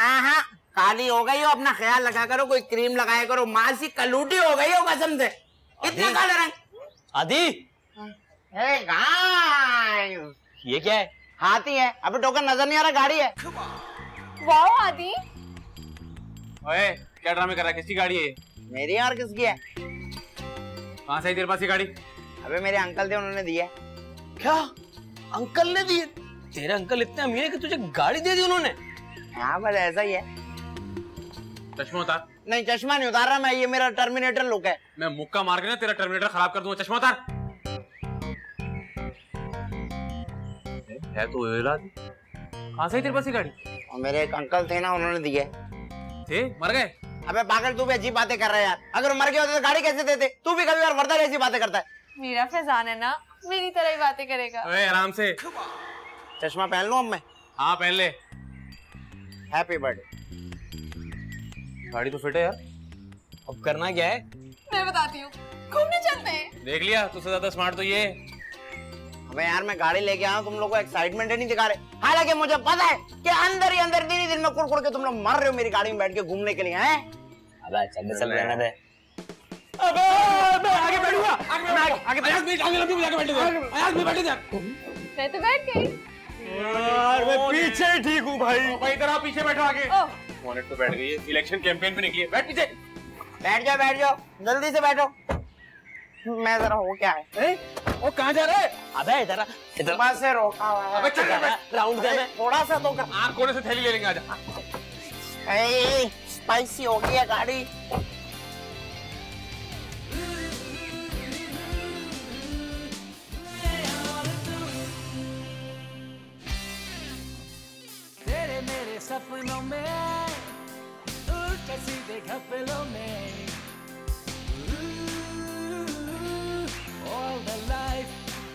हाँ, काली हो गई हो, अपना ख्याल रखा करो, कोई क्रीम लगाया करो, मासी कलूटी हो गई हो कसम से। इतना काला रंग। आदि, ये क्या है? हाथी है। अबे टोकन नजर नहीं आ रहा, गाड़ी है। वाह आदि। ओए, क्या ड्रामे कर रहा है? किसकी गाड़ी है? मेरी और किसकी है? कहाँ से आई तेरे पास ये गाड़ी? अबे मेरे अंकल थे, उन्होंने दी है। क्या? अंकल ने दी? तेरे अंकल इतने अमीर है कि तुझे गाड़ी दे दी उन्होंने? हाँ बस ऐसा ही है। चश्मा उतार। नहीं चश्मा नहीं उतार रहा मैं, ये मेरा टर्मिनेटर लुक है। मैं मुक्का मार के ना तेरा टर्मिनेटर खराब कर दूंगा। चश्मा उतार। है तो कहाँ से आई तेरे पास ये गाड़ी? और मेरे एक अंकल थे ना, उन्होंने दी है। थे? मर गए? अबे पागल, तू भी अजीब बातें कर रहा है यार। अगर मर गए होते तो गाड़ी कैसे देते? तू भी कभी बार वर्दा जैसी बातें करता है। मेरा फैजान है ना, मेरी तरह ही बातें करेगा। ओए आराम से। चश्मा पहन लूं अब मैं? हाँ पहन ले। Happy birthday. गाड़ी तो फिट है यार। अब करना क्या है? मैं बताती हूँ, घूमने चलते हैं। देख लिया, तुझसे ज्यादा स्मार्ट तो ये। अबे यार मैं गाड़ी लेके आया हूँ, तुम लोग को एक्साइटमेंट नहीं दिखा रहे। हालांकि मुझे पता है कि अंदर ही अंदर दिन ही दिन में कुड़ के तुम लोग मर रहे हो मेरी गाड़ी में बैठ के घूमने के लिए हैं। अबे चल रहने दे। अबे मैं आगे बैठूंगा। आगे बैठ दे। मैं तो बैठ गई। यार मैं पीछे ही ठीक हूँ भाई। भाई इधर आओ, पीछे बैठो आगे। मोनेट तो बैठ गई है, इलेक्शन कैंपेन पे निकली है। बैठ पीछे। बैठ जाओ जल्दी से बैठो। मैं जरा हो क्या है? वो कहाँ जा रहा है? अबे इधर बस से रोका हुआ है। अबे चल राउंड दे। थोड़ा सा तो आग कोने से थैली ले लेंगे। आजा। स्पाइसी हो गई है गाड़ी। तेरे मेरे सपनों में उल्टे सीधे घपलों में all the life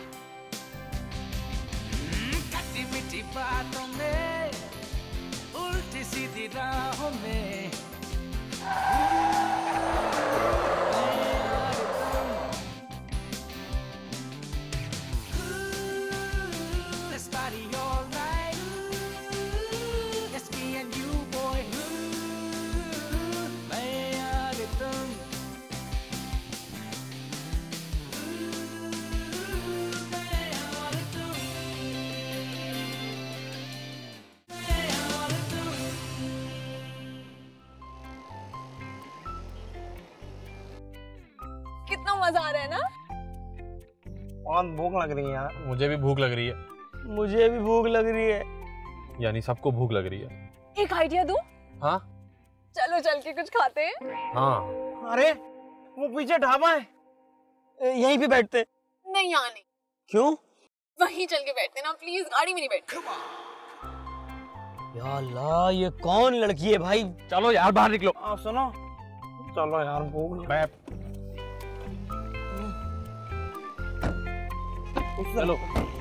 खट्टी मीठी बातों में उल्टी सीधी राहों में let's party all night it's me and you boy मैं यार तुम कितना मजा आ रहा है ना? बहुत भूख लग रही है यार। मुझे भी भूख लग रही है। मुझे भी भूख लग रही है। यानी सबको भूख लग रही है। एक आइडिया दूं? हाँ चलो चल के कुछ खाते हैं। हाँ। अरे वो पीछे ढाबा है, यहीं पे बैठते। नहीं यहाँ नहीं। क्यों? वहीं चल के बैठते ना प्लीज, गाड़ी में नहीं बैठते। या अल्लाह, ये कौन लड़की है भाई? चलो यार बाहर निकलो। आप सुनो, चलो यार भूख। चलो।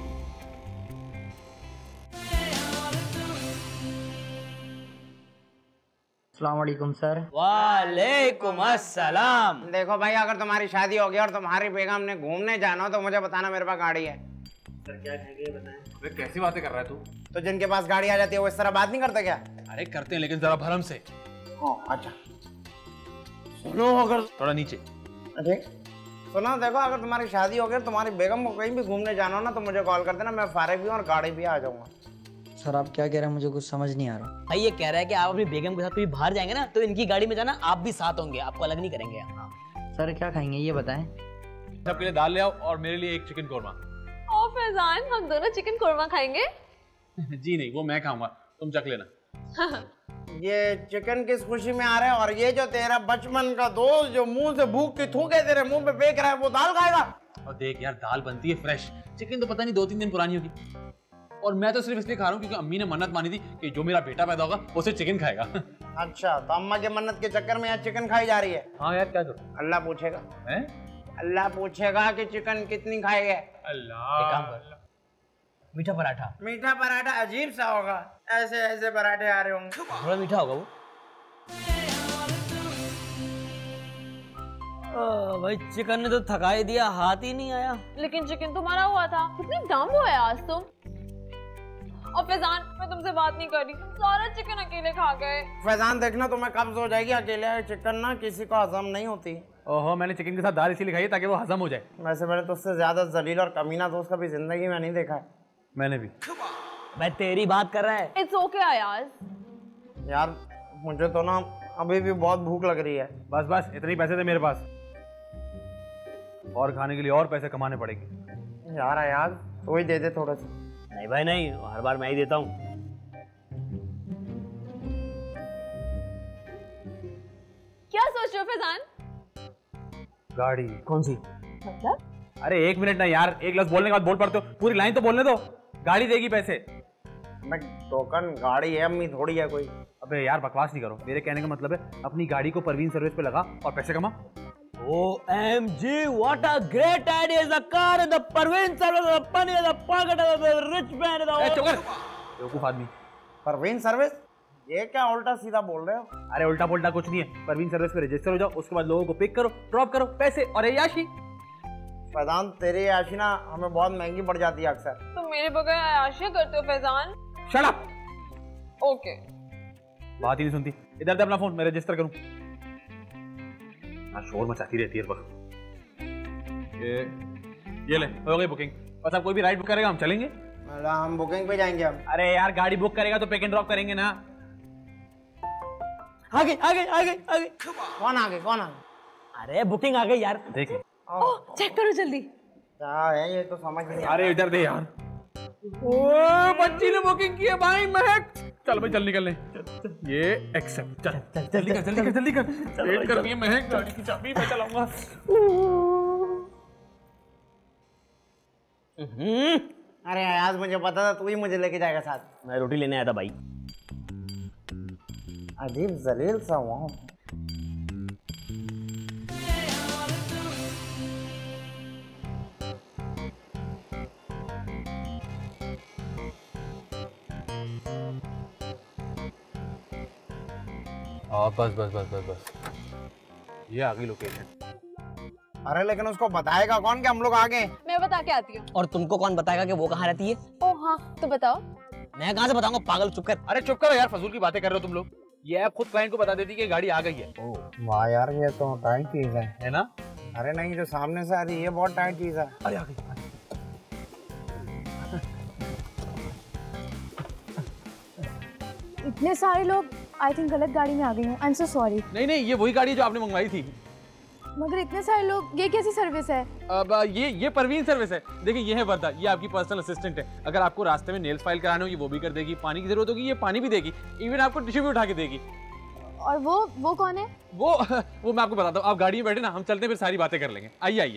अस्सलामुअलैकुम सर। वालेकुम अस्सलाम। देखो भाई, अगर तुम्हारी शादी हो गई और तुम्हारी बेगम ने घूमने जाना हो तो मुझे बताना, मेरे पास गाड़ी है। सर क्या खाएंगे बताएं। कैसी बातें कर रहा है तू? तो जिनके पास गाड़ी आ जाती है वो इस तरह बात नहीं करते क्या? अरे करते हैं लेकिन जरा भरम से। अच्छा सुनो, अगर थोड़ा नीचे। अरे सुनो, देखो अगर तुम्हारी शादी हो गई, तुम्हारी बेगम को कहीं भी घूमने जाना हो ना तो मुझे कॉल कर देना, मैं फारिग भी हूँ और गाड़ी भी आ जाऊंगा। सर आप क्या कह रहे हैं, मुझे कुछ समझ नहीं आ रहा। भाई ये कह रहा है कि आप अपनी बेगम के साथ कभी बाहर जाएंगे ना तो इनकी गाड़ी में जाना, आप भी साथ होंगे, आपको अलग नहीं करेंगे। हाँ। सर क्या खाएंगे ये बताएं। सबके लिए दाल ले आओ और मेरे लिए एक चिकन कोरमा। ओ फैजान, हम दोनों चिकन कोरमा खाएंगे। जी नहीं, वो मैं खाऊंगा, तुम चख लेना। ये चिकन किस खुशी में आ रहा है, और ये जो तेरा बचपन का दोस्त जो मुंह से भूख की थूके तेरे मुंह पे फेंक रहा है वो दाल खाएगा? और देख यार, दाल बनती है फ्रेश, चिकन तो पता नहीं 2-3 दिन पुरानी होगी। और मैं तो सिर्फ इसलिए खा रहा हूँ क्योंकि अम्मी ने मन्नत मानी थी कि जो मेरा बेटा पैदा होगा वो सिर्फ चिकन खाएगा। अच्छा, तो अम्मा के मन्नत के चक्कर में यहाँ चिकन खाई जा रही है? हाँ यार, क्या करूँ? अल्लाह पूछेगा। हैं? अल्लाह पूछेगा कि चिकन कितनी खाएगा। अल्लाह। एक काम कर, मीठा पराठा। मीठा पराठा अजीब सा होगा, ऐसे ऐसे पराठे आ रहे होंगे। थोड़ा मीठा होगा वो। भाई चिकन ने तो थका ही दिया, हाथ ही नहीं आया। लेकिन चिकन तो मरा हुआ था। कितनी दम हुआ है आज तुम। और फैजान मैं तुमसे बात नहीं कर रही, सारा चिकन अकेले खा गए। फैजान देखना तुम्हें कब्ज हो जाएगी, अकेले चिकन ना किसी को हजम नहीं होती। ओहो, मैंने चिकन के साथ दाल इसीलिए खाई है ताकि वो हजम हो जाए। वैसे मैंने तुझसे ज्यादा जलील और कमीना दोस्त कभी जिंदगी में नहीं देखा है। मैंने भी। मैं तेरी बात कर रहा है। It's okay Ayaz. यार मुझे तो ना अभी भी बहुत भूख लग रही है। बस बस इतने ही पैसे थे मेरे पास, और खाने के लिए और पैसे कमाने पड़ेंगे। यार अयाज तो ही दे दे थोड़े से। नहीं भाई नहीं, हर बार मैं ही देता हूँ। क्या सोच रहे हो फैजान? गाड़ी कौन सी? मतलब? अरे 1 मिनट ना यार, एक लफ्ज बोलने के बाद बोल पड़ते हो, पूरी लाइन तो बोलने दो। गाड़ी देगी पैसे। मैं टोकन गाड़ी है, अम्मी थोड़ी है कोई। अबे यार बकवास नहीं करो, मेरे कहने का मतलब है अपनी गाड़ी को परवीन सर्विस पे लगा और पैसे कमा। OMG, what a great idea is the car in the Parveen service, the money in the pocket of the rich man in the... चुप कर, बेवकूफ आदमी। परवीन सर्विस? ये क्या उल्टा सीधा बोल रहे हो? अरे उल्टा पुल्टा कुछ नहीं है, परवीन सर्विस पे रजिस्टर हो जाओ, उसके बाद लोगों को पिक करो, ड्रॉप करो, पैसे और अय्याशी। फैजान तेरी अय्याशी ना हमें बहुत महंगी पड़ जाती है अक्सर। तुम मेरे बगैर अय्याशी करते हो फैजान? Shut up. ओके। बात ही नहीं सुनती। इधर दे अपना फोन, मैं रजिस्टर करूं। शोर मचाती रहती है बस। ये ले, हो गई बुकिंग। बस अब कोई भी राइड बुक करेगा हम चलेंगे। हम बुकिंग पे जाएंगे हम। अरे यार गाड़ी बुक करेगा तो पिक एंड ड्रॉप करेंगे ना। आ गई। कौन आ गए? अरे बुकिंग आ गई यार। देखिए। ओह चेक करो जल्दी। क्या है ये तो समझ नहीं। अरे इधर दे यार। ओ बच्ची ने बुकिंग की है भाई महक। चल भाई चल निकल ले। ये एक्सेप्ट। चल जल्दी कर। वेट कर रही है महक, गाड़ी की चाबी मैं चलाऊंगा। अरे आज मुझे पता था तू ही मुझे लेके जाएगा साथ। मैं रोटी लेने आया था भाई। अजीब जलील सा हुआ। बस ये आ गई लोकेशन। अरे लेकिन उसको बताएगा कौन कि हम लोग आ गए? मैं बता के आती हूँ। और तुमको कौन बताएगा कि वो कहाँ रहती है? ओह हाँ तो बताओ। मैं कहाँ से बताऊंगा, पागल, चुप कर। अरे चुप करो यार, फजूल की बातें कर रहे हो तुम लोग। ये ऐप खुद क्लाइंट को बता देती है कि गाड़ी आ गई है। वाह यार ये तो टाइट चीज है ना? अरे नहीं, जो सामने से आ रही है ये बहुत टाइट चीज है। अरे आ गई। इतने सारे लोग आई थिंक गलत गाड़ी में आ गई हूँ। I am so sorry. नहीं ये वही गाड़ी है जो आपने मंगवाई थी। मगर इतने सारे लोग, ये कैसी सर्विस है? अब ये परवीन सर्विस है। देखिए ये है वर्दा, ये आपकी पर्सनल असिस्टेंट है। अगर आपको रास्ते में नेल्स फाइल कराने हो ये वो भी कर देगी, पानी की जरूरत होगी ये पानी भी देगी, इवन आपको टिश्यू भी उठा के देगी। और वो कौन है? वो मैं आपको बताता हूँ। आप गाड़ी में बैठे ना, हम चलते हैं फिर सारी बातें कर लेंगे। आइए।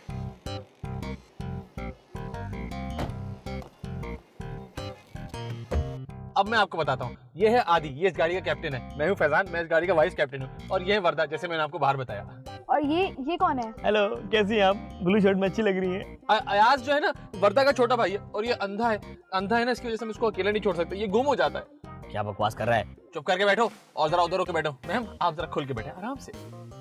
अब मैं आपको बताता हूँ। ये है आदि, ये इस गाड़ी का कैप्टन है। मैं हूँ फैजान, मैं इस गाड़ी का वाइस कैप्टन हूँ। और ये है वर्दा, जैसे मैंने आपको बाहर बताया। और ये कौन है? हेलो, कैसी हैं आप? ब्लू शर्ट में अच्छी लग रही है। अयाज जो है ना वर्दा का छोटा भाई है, और ये अंधा है ना, इसकी वजह से हम इसको अकेला नहीं छोड़ सकते, ये गुम हो जाता है। क्या बकवास कर रहा है? चुप करके बैठो और जरा उधर होकर बैठो। मैम आप जरा खुल के बैठे आराम से।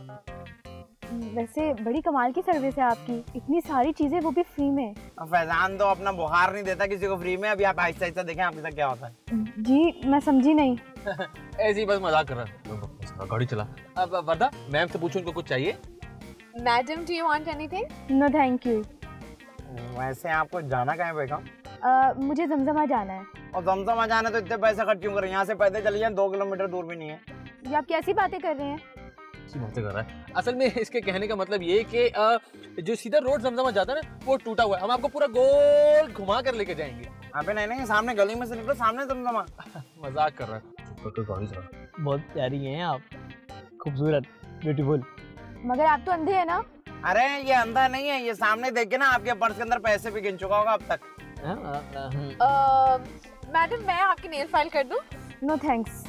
वैसे बड़ी कमाल की सर्विस है आपकी, इतनी सारी चीजें वो भी फ्री में। फैजान तो अपना बुखार नहीं देता किसी को फ्री में। अभी आप आहिस्ता देखें आपके साथ क्या होता है। जी मैं समझी नहीं। ऐसे ही बस मजाक कर रहा है। गाड़ी चला। अब वर्दा मैम से पूछो, उनको कुछ चाहिए? Madam do you want anything? No thank you. वैसे आपको जाना कहाँ है बेगम? मुझे जमजमा जाना है। और जमजमा जाना तो इतने पैसे खर्च क्यों करें? यहाँ से पैदल चलिए, 2 किलोमीटर दूर भी नहीं है। ये आप कैसी बातें कर रहे हैं? बातें कर रहा है। असल में इसके कहने का मतलब ये कि जो सीधा रोड जमजमा जाता है ना वो टूटा हुआ है, हम आपको पूरा गोल घुमा कर लेके जाएंगे। अबे नहीं सामने गली में से निकलो, सामने जमजमा। मजाक कर रहा है। बहुत प्यारी हैं आप, खूबसूरत, ब्यूटीफुल। मगर आप तो अंधे हैं ना? अरे ये अंधा नहीं है, ये सामने देख के ना आपके पर्स के अंदर पैसे भी गिन चुका होगा अब तक। मैडम मैं आपकी नेल फाइल कर दूं? No thanks.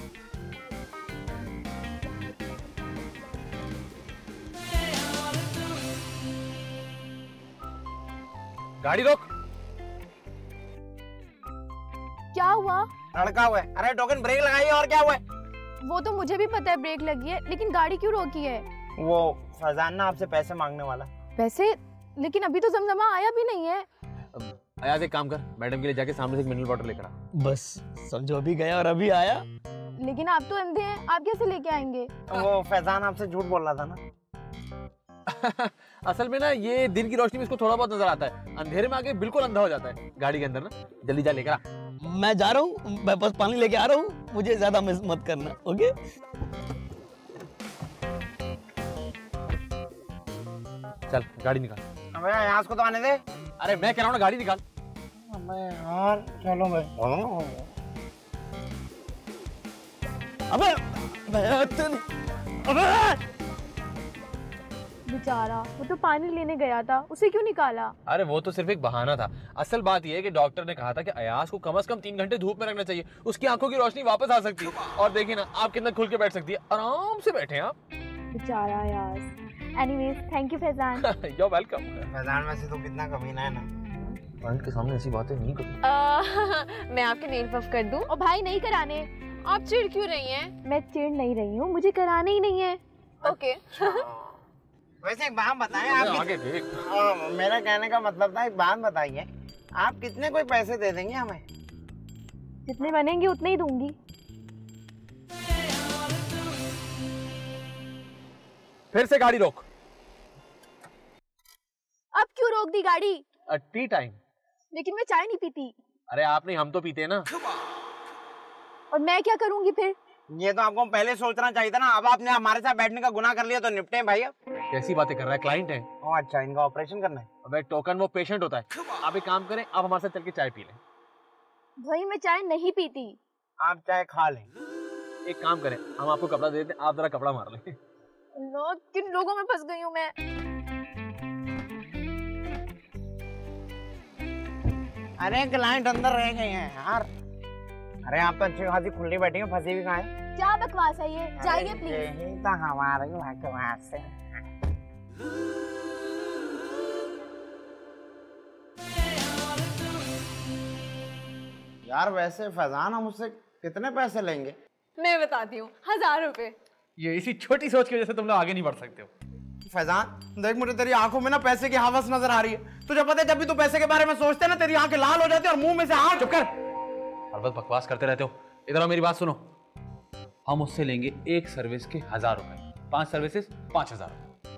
गाड़ी रोक। क्या हुआ? लड़का हुआ है। अरे टोकन ब्रेक लगाइए। और क्या हुआ है? वो तो मुझे भी पता है ब्रेक लगी है, लेकिन गाड़ी क्यों रोकी है? वो फैजान ना आपसे पैसे मांगने वाला। पैसे? लेकिन अभी तो जमजमा आया भी नहीं है। अयाज एक काम कर, मैडम के लिए जाके सामने से एक मिनरल वाटर लेकर आ। बस समझो अभी गया और अभी आया। लेकिन आप तो अंधे हैं, आप कैसे लेके आएंगे? वो फैजान आपसे झूठ बोल रहा था ना। असल में ना ये दिन की रोशनी में इसको थोड़ा बहुत नजर आता है, अंधेरे में आके बिल्कुल अंधा हो जाता है गाड़ी के अंदर ना। जल्दी जा लेकर आ। मैं जा रहा हूँ, मैं बस पानी लेके आ रहा हूँ, मुझे ज्यादा मिस मत करना। ओके चल गाड़ी निकाल। अबे यहाँ को तो आने दे। अरे मैं कह रहा हूँ ना गाड़ी निकाल। अबे यार चलो भाई। अबे अबे बेचारा, वो तो पानी लेने गया था, उसे क्यों निकाला? अरे वो तो सिर्फ एक बहाना था। असल बात यह है कि डॉक्टर ने कहा था कि अयाज को कम से कम 3 घंटे धूप में रखना चाहिए, उसकी आंखों की रोशनी वापस आ सकती है। और देखिए ना आप कितना खुल के बैठ सकती है, आराम से बैठे आप। बेचारा यार। Anyways thank you Faizan. You're welcome। Faizan वैसे तो कितना कमीना है ना। पॉइंट के सामने ऐसी बातें नहीं करो। मैं आपके नेल पफ कर दूं? और भाई नहीं कराने। आप चिढ़ क्यों रही हैं? मैं चिढ़ नहीं रही हूँ, मुझे कराने ही नहीं है। ओके। वैसे एक बात बताएं आप। आगे देख। मेरा कहने का मतलब था, एक बात बताइए, आप कितने कोई पैसे दे देंगे हमें? जितने बनेंगे उतने ही दूंगी। फिर से गाड़ी रोक। अब क्यों रोक दी गाड़ी? Tea time. लेकिन मैं चाय नहीं पीती। अरे आप नहीं, हम तो पीते हैं ना। और मैं क्या करूंगी फिर? ये तो आपको पहले सोचना चाहिए था ना। अब आपने हमारे साथ बैठने का गुनाह कर लिया तो निपटे भाई। अब कैसी बातें कर रहा है, क्लाइंट है। अच्छा, इनका ऑपरेशन करना है। अबे टोकन वो पेशेंट होता है। आप एक काम करें, आप हमारे साथ चल के चाय पी लें। भाई मैं चाय नहीं पीती। आप चाय खा लें। एक काम करें, हम आपको कपड़ा दे देते हैं, आप जरा कपड़ा मार लें। नो, किन लोगों में फंस गई हूँ मैं। अरे क्लाइंट अंदर रह गए हैं यार। अरे आप तो अच्छी खासी खुली बैठी हैं, फंसी भी कहाँ है? क्या बकवास है ये? जाइए प्लीज। यही तो हमारी बकवास है। यार वैसे फैजान हम उससे कितने पैसे लेंगे? मैं बताती हूँ, 1000 रुपए। ये इसी छोटी सोच की वजह से तुम लोग आगे नहीं बढ़ सकते हो। फैजान देख, मुझे तेरी आंखों में ना पैसे की हवस नजर आ रही है। तुझे पता है जब भी तू पैसे के बारे में सोचते है ना, तेरी आंखें लाल हो जाती है और मुंह में से आंख। चुप कर, हर वक्त बकवास करते रहते हो। इधर आओ, मेरी बात सुनो। हम उससे लेंगे एक सर्विस के 1000 रुपए, 5 सर्विसेज 5000।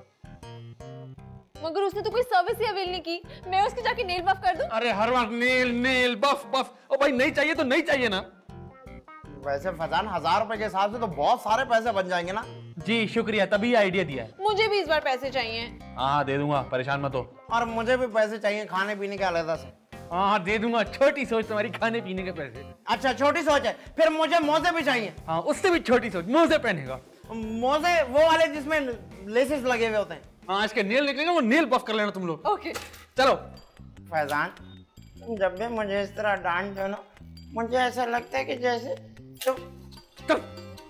मगर उसने तो कोई सर्विस ही अवेल नहीं की। मैं उसके जाके नेल पफ कर दूं? अरे हर वक्त नेल नेल बफ बफ। ओ भाई नहीं चाहिए तो नहीं चाहिए ना। वैसे फैजान 1000 रुपए के हिसाब से तो बहुत सारे पैसे बन जाएंगे ना। जी शुक्रिया, तभी आइडिया दिया है। मुझे भी इस बार पैसे चाहिए। हाँ दे दूंगा, परेशान मत हो। और मुझे भी पैसे चाहिए खाने पीने के अलग से। हाँ दे दूंगा, छोटी सोच तुम्हारी, खाने पीने के पैसे। अच्छा छोटी सोच है, फिर मुझे मोजे भी चाहिए। हाँ उससे भी छोटी सोच, मुंह से पहनेगा। मोजे वो वाले जिसमें लेसेस लगे हुए होते हैं। हाँ आज के नेल निकलेंगे, वो नेल बफ कर लेना तुम लोग। ओके चलो। फैजान जब भी मुझे इस तरह डांट दो ना, मुझे ऐसा लगता है कि जैसे तो चल।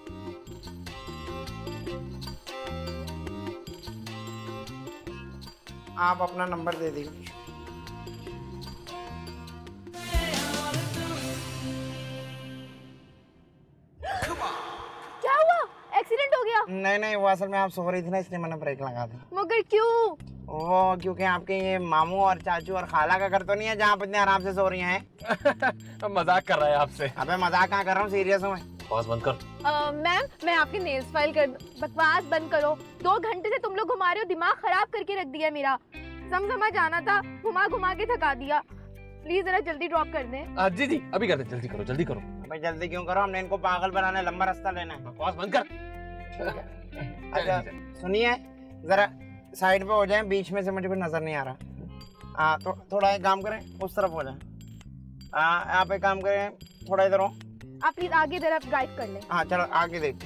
आप अपना नंबर दे दीजिए। क्या हुआ? एक्सीडेंट हो गया? नहीं वो असल में आप सो रही थी ना, इसलिए मैंने ब्रेक लगा दी। मगर क्यों? वो क्योंकि आपके ये मामू और चाचू और खाला का घर तो नहीं है जहाँ आप इतने आराम से सो रही हैं। मजाक कर रहा है आपसे। अबे मजाक कहाँ कर रहा हूँ, सीरियस हूँ मैं। बस बंद कर। मैम मैं आपके नेल्स फाइल कर दूं? बकवास बंद करो। 2 घंटे से तुम लोग घुमा रहे हो, दिमाग खराब करके रख दिया मेरा। समझ जाना था, घुमा घुमा के थका दिया। प्लीज जरा जल्दी ड्रॉप कर दें। जी जी अभी करते, जल्दी करो जल्दी करो। भाई जल्दी क्यों करो, हमने इनको पागल बनाने लंबा रास्ता लेना है। बकवास बंद कर। अच्छा सुनिए, जरा साइड पे हो जाए, बीच में से मुझे कुछ नजर नहीं आ रहा। हाँ तो थोड़ा एक काम करें, उस तरफ हो जाए। आप एक काम करें, थोड़ा इधर हो। आप प्लीज आगे तरफ ड्राइव कर लें। हाँ चलो आगे देखते।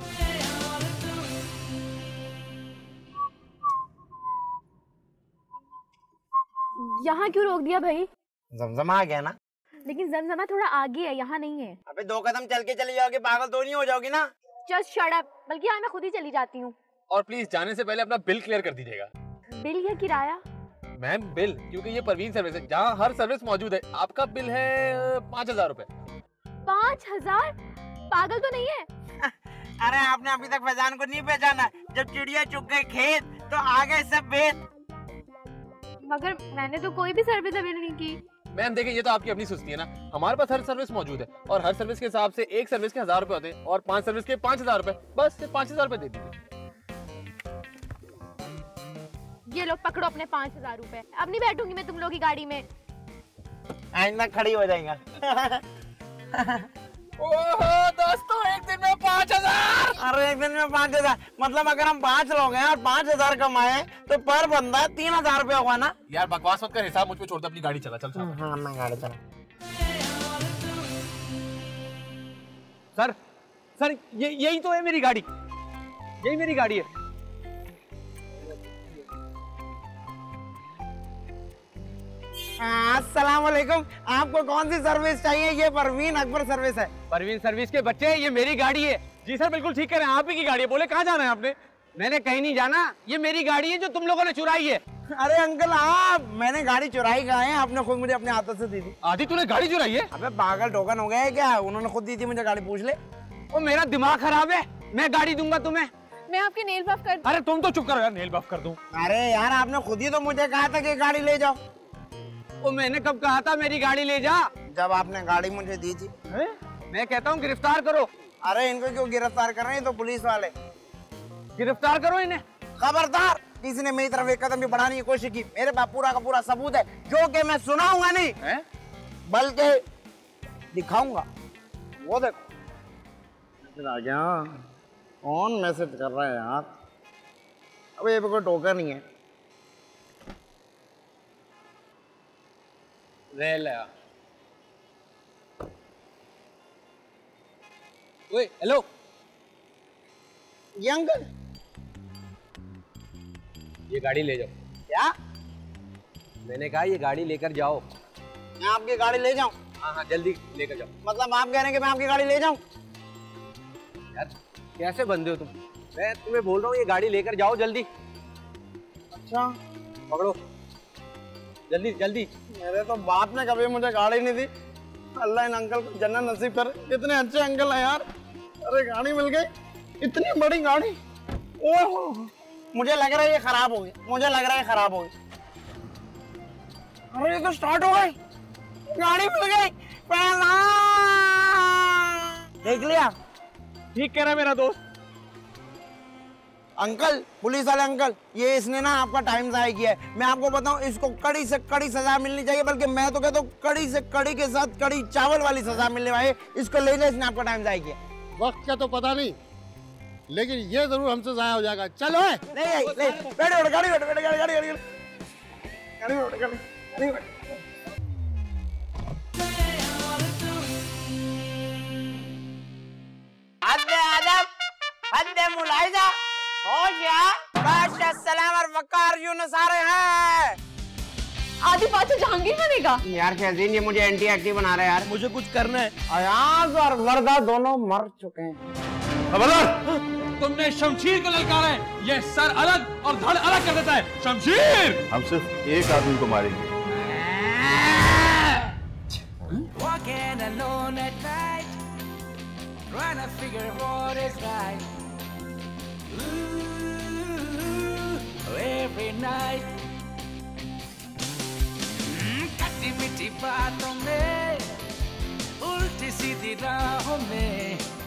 यहाँ क्यों रोक दिया भाई? जमजमा आ गया ना। लेकिन जमजमा थोड़ा आगे है, यहाँ नहीं है। अबे 2 कदम चल के चली जाओगी, पागल तो नहीं हो जाओगी ना। Just shut up. बल्कि हाँ मैं खुद ही चली जाती हूँ। और प्लीज जाने से पहले अपना बिल क्लियर कर दीजिएगा। बिल या किराया? मैम बिल, क्योंकि ये परवीन सर्विस है जहाँ हर सर्विस मौजूद है। आपका बिल है 5000 रुपए। 5000? पागल तो नहीं है? अरे आपने अभी तक फैजान को नहीं पहचाना। जब चिड़िया चुग गई खेत तो आ गए सब भेद। मगर मैंने तो कोई भी सर्विस अवेल नहीं की। मैम देखिए, ये तो आपकी अपनी सुस्ती है ना, हमारे पास हर सर्विस मौजूद है और हर सर्विस के हिसाब से एक सर्विस के 1000 रुपए होते हैं और 5 सर्विस के 5000 रुपए, बस 5000 रुपए दे दीजिए। ये लोग पकड़ो अपने 5000 रुपए। अब नहीं बैठूंगी मैं तुम लोग की गाड़ी में। आइंदा खड़ी हो जाएगा। ओहो दोस्तों, एक दिन में 5000। अरे एक दिन में 5000 मतलब अगर हम 5 लोग हैं और 5000 कमाए तो पर बंदा 3000 रुपया होगा ना। यार बकवास मत कर, हिसाब मुझ पे छोड़ दे, अपनी गाड़ी चला। चल हाँ मैं गाड़ी चला। सर सर यही तो है मेरी गाड़ी, यही मेरी गाड़ी है। अस्सलाम वालेकुम, आपको कौन सी सर्विस चाहिए? ये परवीन अकबर सर्विस है। परवीन सर्विस के बच्चे, ये मेरी गाड़ी है। जी सर बिल्कुल ठीक कह रहे हैं, आप ही की गाड़ी है। बोले कहाँ जाना है आपने? मैंने कहीं नहीं जाना, ये मेरी गाड़ी है जो तुम लोगों ने चुराई है। अरे अंकल आप, मैंने गाड़ी चुराई कहाँ है? आपने खुद मुझे अपने हाथों से दी थी। आदि तूने गाड़ी चुराई है? अबे पागल टोकन हो गया है क्या? उन्होंने खुद दी थी मुझे गाड़ी, पूछ ले। ओ मेरा दिमाग खराब है, मैं गाड़ी दूंगा तुम्हें। मैं आपकी नेल बफ कर। अरे तुम तो चुप करो यार, नेल बफ कर दूं। अरे यार आपने खुद ही तो मुझे कहा था कि गाड़ी ले जाओ। ओ मैंने कब कहा था मेरी गाड़ी ले जा? जब आपने गाड़ी मुझे दी थी। मैं कहता हूँ गिरफ्तार करो। अरे इनको क्यों गिरफ्तार कर रहे हैं? तो पुलिस वाले। गिरफ्तार करो इन्हें। खबरदार, किसी ने मेरी तरफ एक कदम भी बढ़ाने की कोशिश की, मेरे पास पूरा का पूरा सबूत है जो कि मैं सुनाऊंगा नहीं बल्कि दिखाऊंगा। वो देखो आ गया। कौन मैसेज कर रहा है यार? अब ये कोई टोकर नहीं है। ओए हेलो, ये अंकल, ये गाड़ी ले जाओ। क्या? मैंने कहा ये गाड़ी लेकर जाओ। मैं आपकी गाड़ी ले जाऊं? हाँ हाँ जल्दी लेकर जाओ। मतलब आप कह रहे हैं कि मैं आपकी गाड़ी ले जाऊं? यार कैसे बंदे हो तुम? मैं तुम्हें बोल रहा हूँ ये गाड़ी लेकर जाओ जल्दी। अच्छा पकड़ो जल्दी जल्दी। मेरे तो बाप ने कभी मुझे गाड़ी नहीं दी। अल्लाह इन अंकल को जन्नत नसीब करे, कितने अच्छे अंकल हैं यार। अरे गाड़ी मिल गई, इतनी बड़ी गाड़ी। ओह मुझे लग रहा है ये खराब हो गई, मुझे लग रहा है खराब हो गई। अरे ये तो स्टार्ट हो गई, गाड़ी मिल गई। देख लिया? ठीक कह रहा है मेरा दोस्त। अंकल, पुलिस वाले अंकल, ये इसने ना आपका टाइम ज़ाया किया है। मैं आपको बताऊं, इसको कड़ी से कड़ी सजा मिलनी चाहिए, बल्कि मैं तो कहता हूँ कड़ी से कड़ी के साथ कड़ी चावल वाली सजा मिलने वाली है। इसको ले जाए, इसने आपका टाइम ज़ाया किया। वक्त का तो पता नहीं, लेकिन ये जरूर हमसे ज़ाया हो जाएगा। चलो नहीं बैठो, गाड़ी बैठो, गाड़ी गाड़ी गाड़ी गाड़ी बैठो, गाड़ी बैठो। हद्दे मुलाहिजा, होशियार, बादशाह सलाम और वकार यूनुस आ रहे हैं। आदि बात से जहांगीर बनेगा। यार फैज़ीन, ये मुझे एंटी एक्टिव बना रहा है यार। मुझे कुछ करना है। अयाज और वर्दा दोनों मर चुके हैं। खबरदार, तुमने शमशीर को ललकारा है, ये सर अलग और धड़ अलग कर देता है। शमशीर! हम सिर्फ एक आदमी को मारेंगे। Walking alone at night, trying to figure what is right. Ooh, every night. खट्टी मीठी बातों में, उल्टी सीधी राहों में